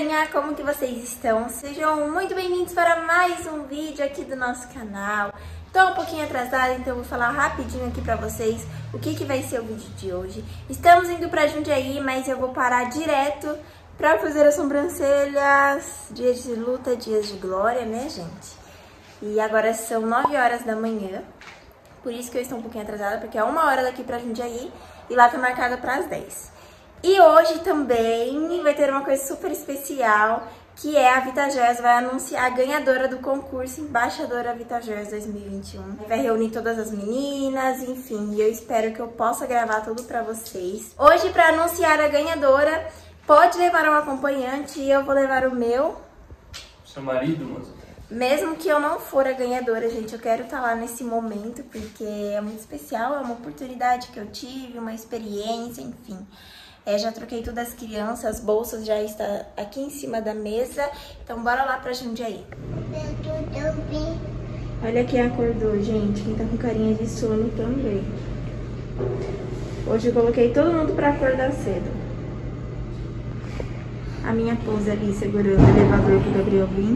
galerinha, como que vocês estão? Sejam muito bem-vindos para mais um vídeo aqui do nosso canal. Tô um pouquinho atrasada, então eu vou falar rapidinho aqui pra vocês o que vai ser o vídeo de hoje. Estamos indo pra Jundiaí, mas eu vou parar direto pra fazer as sobrancelhas. Dias de luta, dias de glória, né, gente? E agora são 9 horas da manhã, por isso que eu estou um pouquinho atrasada, porque é 1 hora daqui pra Jundiaí e lá tá marcada pras 10. E hoje também vai ter uma coisa super especial, que é a Vitajoias vai anunciar a ganhadora do concurso Embaixadora Vitajoias 2021. Vai reunir todas as meninas, enfim, e eu espero que eu possa gravar tudo pra vocês. Hoje, pra anunciar a ganhadora, pode levar um acompanhante e eu vou levar o meu. Seu marido, moça? Mesmo que eu não for a ganhadora, gente, eu quero estar lá nesse momento, porque é muito especial, é uma oportunidade que eu tive, uma experiência, enfim. Já troquei tudo as crianças, as bolsas já está aqui em cima da mesa. Então bora lá pra Jundiaí. Olha quem acordou, gente. Quem tá com carinha de sono também. Hoje eu coloquei todo mundo pra acordar cedo. A minha pose ali segurando o elevador pro Gabriel vir.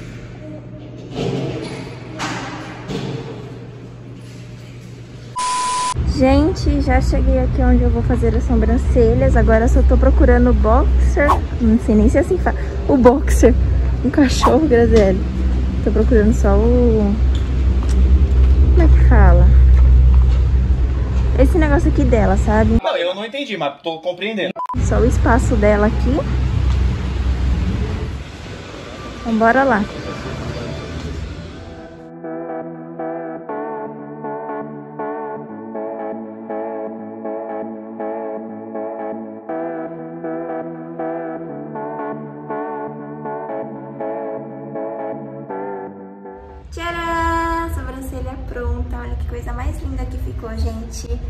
Gente, já cheguei aqui onde eu vou fazer as sobrancelhas. Agora eu só tô procurando o boxer. Não sei nem se é assim que fala. O boxer. Um cachorro, Graziele. Tô procurando só o... Como é que fala? Esse negócio aqui dela, sabe? Não, eu não entendi, mas tô compreendendo. Só o espaço dela aqui. Então bora lá. Tcharam! Sobrancelha pronta. Olha que coisa mais linda que ficou, gente. O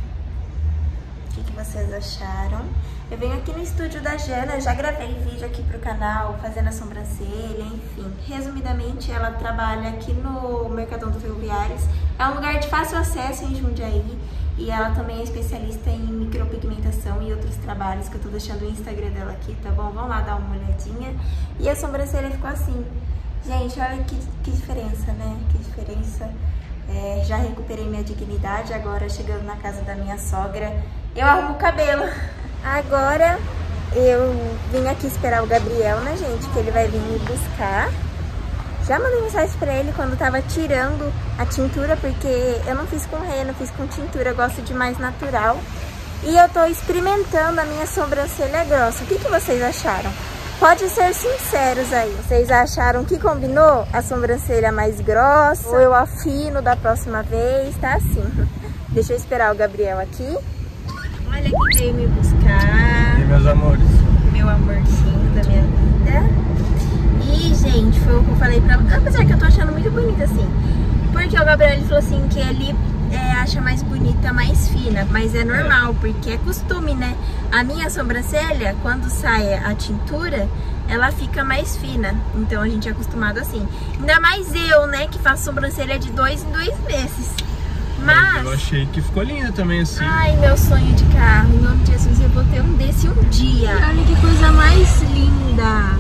que vocês acharam? Eu venho aqui no estúdio da Jana. Eu já gravei vídeo aqui pro canal, fazendo a sobrancelha, enfim. Resumidamente, ela trabalha aqui no Mercadão dos Ferroviários. É um lugar de fácil acesso em Jundiaí. E ela também é especialista em micropigmentação e outros trabalhos, que eu tô deixando o Instagram dela aqui, tá bom? Vão lá dar uma olhadinha. E a sobrancelha ficou assim. Gente, olha que diferença, né? Que diferença. Já recuperei minha dignidade, agora chegando na casa da minha sogra, eu arrumo o cabelo. Agora eu vim aqui esperar o Gabriel, né, gente? Que ele vai vir me buscar. Já mandei mensagem pra ele quando tava tirando a tintura, porque eu não fiz com reno, fiz com tintura, eu gosto de mais natural. E eu tô experimentando a minha sobrancelha grossa. O que vocês acharam? Pode ser sinceros aí. Vocês acharam que combinou a sobrancelha mais grossa? Ou eu afino da próxima vez? Tá assim. Deixa eu esperar o Gabriel aqui. Olha que veio me buscar. E meus amores? Meu amorzinho da minha vida. E, gente, foi o que eu falei pra... Apesar que eu tô achando muito bonita assim. Porque o Gabriel ele falou assim que ele acha mais bonita, mais fina. Mas é normal, porque é costume, né? A minha sobrancelha, quando sai a tintura, ela fica mais fina. Então a gente é acostumado assim. Ainda mais eu, né, que faço sobrancelha de 2 em 2 meses. Mas... eu achei que ficou linda também assim. Ai, meu sonho de carro. Em nome de Jesus, eu vou ter um desse um dia. Olha que coisa mais linda.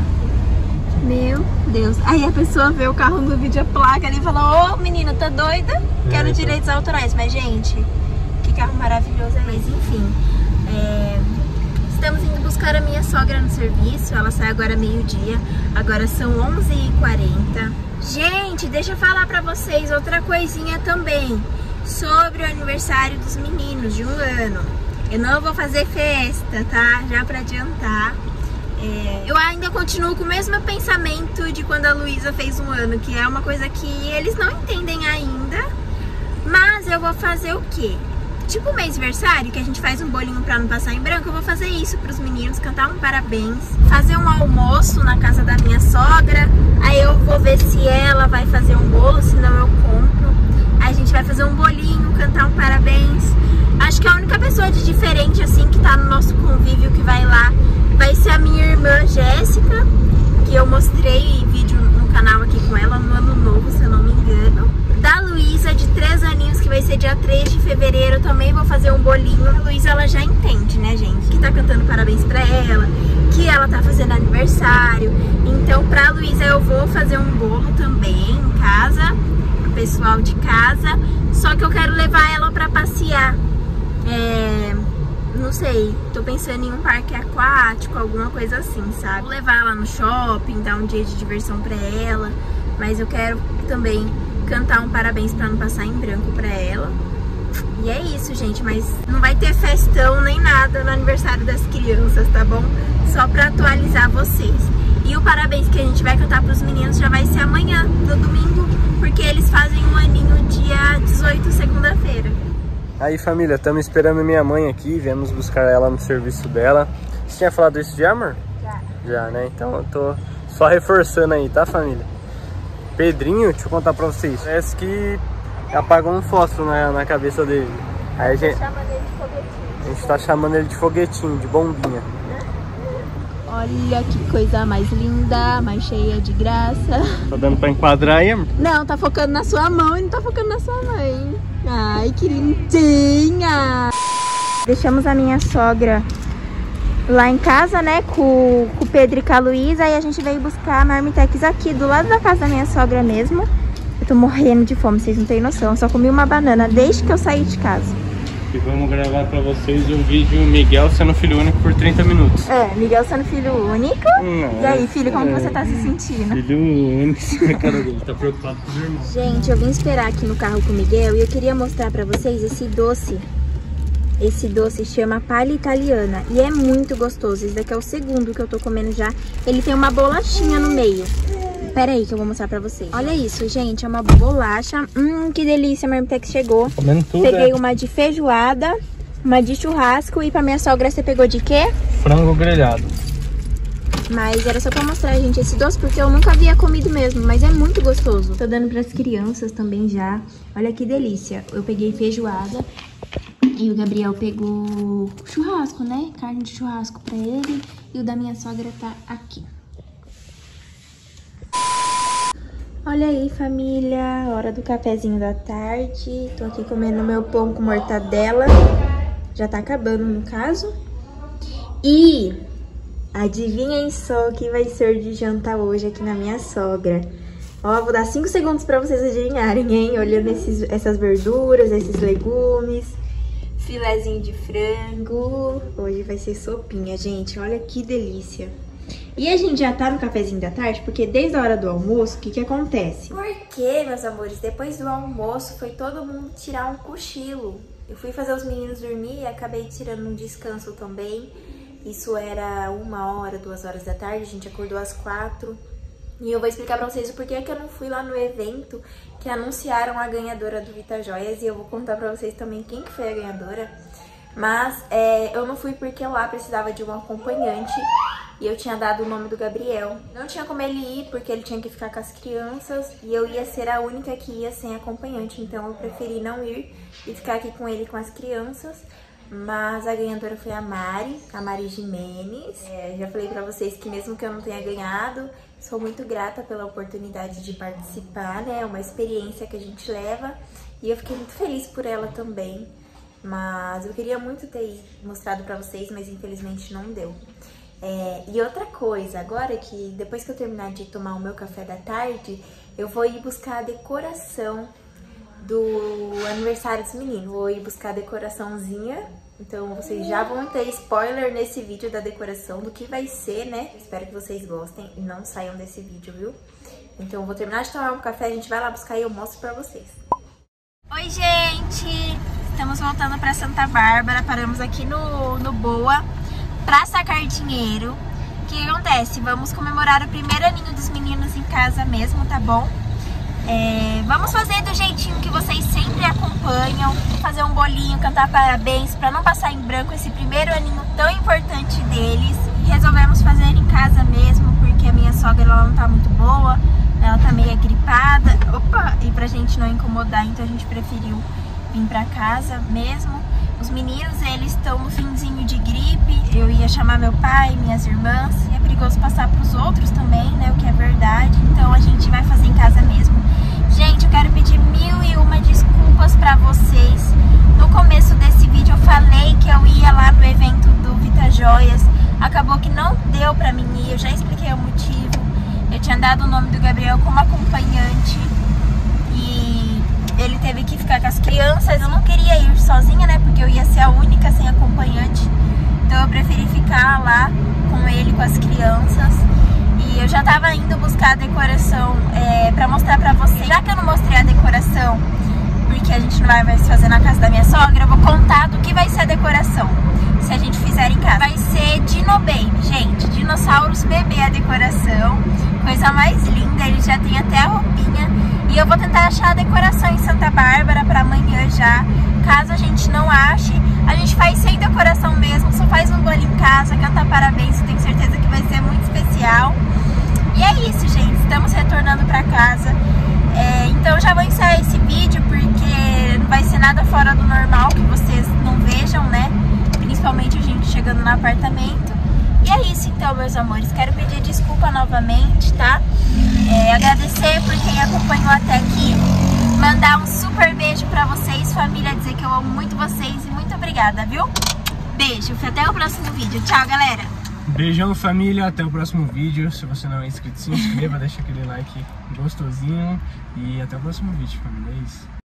Meu Deus. Aí a pessoa vê o carro no vídeo, a placa ali e fala: ô, menina, tá doida? Quero direitos autorais. Mas, gente, que carro maravilhoso é esse? Mas, enfim, estamos indo buscar a minha sogra no serviço. Ela sai agora meio-dia. Agora são 11h40. Gente, deixa eu falar pra vocês outra coisinha também sobre o aniversário dos meninos de 1 ano. Eu não vou fazer festa, tá? Já pra adiantar. Eu ainda continuo com o mesmo pensamento de quando a Luísa fez 1 ano, que é uma coisa que eles não entendem ainda. Mas eu vou fazer o quê? Tipo o mêsversário, que a gente faz um bolinho pra não passar em branco, eu vou fazer isso pros meninos, cantar um parabéns, fazer um almoço na casa da minha sogra. Aí eu vou ver se ela vai fazer um bolo, senão eu compro. Aí a gente vai fazer um bolinho, cantar um parabéns. Acho que a única pessoa de diferente, assim, que tá no nosso convívio, que vai lá, vai ser a minha irmã Jéssica, que eu mostrei vídeo no canal aqui com ela no ano novo, se eu não me engano. da Luísa, de 3 aninhos, que vai ser dia 3 de fevereiro. Eu também vou fazer um bolinho. A Luísa, ela já entende, né, gente? Que tá cantando parabéns pra ela, que ela tá fazendo aniversário. Então, pra Luísa, eu vou fazer um bolo também em casa, pro pessoal de casa. Só que eu quero levar ela pra passear. Não sei, tô pensando em um parque aquático, alguma coisa assim, sabe? Vou levar ela no shopping, dar um dia de diversão pra ela. Mas eu quero também cantar um parabéns pra não passar em branco pra ela. E é isso, gente, mas não vai ter festão nem nada no aniversário das crianças, tá bom? Só pra atualizar vocês. E o parabéns que a gente vai cantar pros meninos já vai ser amanhã, no domingo, porque eles fazem um aninho dia 18, segunda-feira. Aí, família, estamos esperando minha mãe aqui, viemos buscar ela no serviço dela. Você tinha falado isso já, amor? Já, né? Então eu tô só reforçando aí, tá, família? Pedrinho, deixa eu contar pra vocês, parece que apagou um fósforo na cabeça dele. Aí a gente tá chamando ele de foguetinho, de bombinha. Olha que coisa mais linda, mais cheia de graça. Tá dando pra enquadrar aí, amor? Não, tá focando na sua mão e não tá focando na sua mãe. Ai, que lindinha! Deixamos a minha sogra lá em casa, né, com o Pedro e com a Luísa. Aí a gente veio buscar a Marmitex aqui, do lado da casa da minha sogra mesmo. Eu tô morrendo de fome, vocês não têm noção. Eu só comi uma banana desde que eu saí de casa. E vamos gravar pra vocês um vídeo Miguel sendo filho único por 30 minutos. Miguel sendo filho único. E aí, filho, como que você tá se sentindo? Filho único, a cara dele tá preocupado com os irmãos. Gente, eu vim esperar aqui no carro com o Miguel e eu queria mostrar pra vocês esse doce. Esse doce chama palha italiana e é muito gostoso. Esse daqui é o segundo que eu tô comendo já. Ele tem uma bolachinha no meio. Pera aí que eu vou mostrar pra vocês. Olha isso, gente, é uma bolacha. Que delícia, a Marmitex chegou. Comendo tudo, Peguei uma de feijoada, uma de churrasco e pra minha sogra você pegou de quê? Frango grelhado. Mas era só pra mostrar, gente, esse doce, porque eu nunca havia comido mesmo, mas é muito gostoso. Tô dando pras crianças também já. Olha que delícia. Eu peguei feijoada e o Gabriel pegou churrasco, né? Carne de churrasco pra ele. E o da minha sogra tá aqui. Olha aí, família, hora do cafezinho da tarde. Tô aqui comendo meu pão com mortadela. Já tá acabando, no caso. E adivinhem só o que vai ser de jantar hoje aqui na minha sogra. Ó, vou dar 5 segundos pra vocês adivinharem, hein? Olhando essas verduras, esses legumes. Filezinho de frango. Hoje vai ser sopinha, gente. Olha que delícia. E a gente já tá no cafezinho da tarde, porque desde a hora do almoço, o que acontece? Porque, meus amores, depois do almoço foi todo mundo tirar um cochilo. Eu fui fazer os meninos dormir e acabei tirando um descanso também. Isso era 1 hora, 2 horas da tarde, a gente acordou às 4. E eu vou explicar pra vocês o porquê que eu não fui lá no evento que anunciaram a ganhadora do Vita Joias. E eu vou contar pra vocês também quem que foi a ganhadora. Mas eu não fui porque lá precisava de um acompanhante. E eu tinha dado o nome do Gabriel. Não tinha como ele ir, porque ele tinha que ficar com as crianças. E eu ia ser a única que ia sem acompanhante. Então eu preferi não ir e ficar aqui com ele, com as crianças. Mas a ganhadora foi a Mari Jimenez. Já falei pra vocês que mesmo que eu não tenha ganhado, sou muito grata pela oportunidade de participar, né? É uma experiência que a gente leva. E eu fiquei muito feliz por ela também. Mas eu queria muito ter mostrado pra vocês, mas infelizmente não deu. E outra coisa, agora que depois que eu terminar de tomar o meu café da tarde, eu vou ir buscar a decoração do aniversário dos meninos. Vou ir buscar a decoraçãozinha, então vocês já vão ter spoiler nesse vídeo da decoração, do que vai ser, né? Espero que vocês gostem e não saiam desse vídeo, viu? Então eu vou terminar de tomar um café, a gente vai lá buscar e eu mostro pra vocês. Oi, gente! Estamos voltando pra Santa Bárbara, paramos aqui no Boa pra sacar dinheiro. O que acontece? Vamos comemorar o primeiro aninho dos meninos em casa mesmo, tá bom? Vamos fazer do jeitinho que vocês sempre acompanham, fazer um bolinho, cantar parabéns pra não passar em branco esse primeiro aninho tão importante deles. E resolvemos fazer em casa mesmo, porque a minha sogra ela não tá muito boa, ela tá meio gripada. E pra gente não incomodar, então a gente preferiu vir pra casa mesmo. Os meninos, eles estão no finzinho de gripe. Eu ia chamar meu pai, minhas irmãs. É perigoso passar pros outros também, né? O que é verdade. Então a gente vai fazer em casa mesmo. Gente, quero pedir 1001 desculpas pra vocês. No começo desse vídeo eu falei que eu ia lá no evento do Vita Joias. Acabou que não deu pra mim ir, eu já expliquei o motivo. Eu tinha dado o nome do Gabriel como acompanhante e ele teve que ficar com as crianças. Eu não queria ir sozinha, né, porque eu ia ser a única sem acompanhante. Então eu preferi ficar lá com ele, com as crianças. E eu já tava indo buscar a decoração pra mostrar pra vocês. Já que eu não mostrei a decoração, porque a gente não vai mais fazer na casa da minha sogra, eu vou contar do que vai ser a decoração, se a gente fizer em casa. Vai ser Dino Baby, gente, dinossauros bebê a decoração, coisa mais linda, ele já tem até a roupinha. E eu vou tentar achar a decoração em Santa Bárbara pra amanhã já. Caso a gente não ache, a gente faz sem decoração mesmo, só faz um bolo em casa, canta parabéns, eu tenho certeza que vai ser muito especial. E é isso, gente, estamos retornando pra casa. Então já vou encerrar esse vídeo porque não vai ser nada fora do normal, que vocês não vejam, né? Principalmente a gente chegando no apartamento. E é isso então, meus amores, quero pedir desculpa novamente, tá? Agradecer por quem acompanhou até aqui. Mandar um super beijo pra vocês, família, dizer que eu amo muito vocês e muito obrigada, viu? Beijo, até o próximo vídeo. Tchau, galera! Beijão, família, até o próximo vídeo. Se você não é inscrito, se inscreva, deixa aquele like gostosinho e até o próximo vídeo, família. É isso.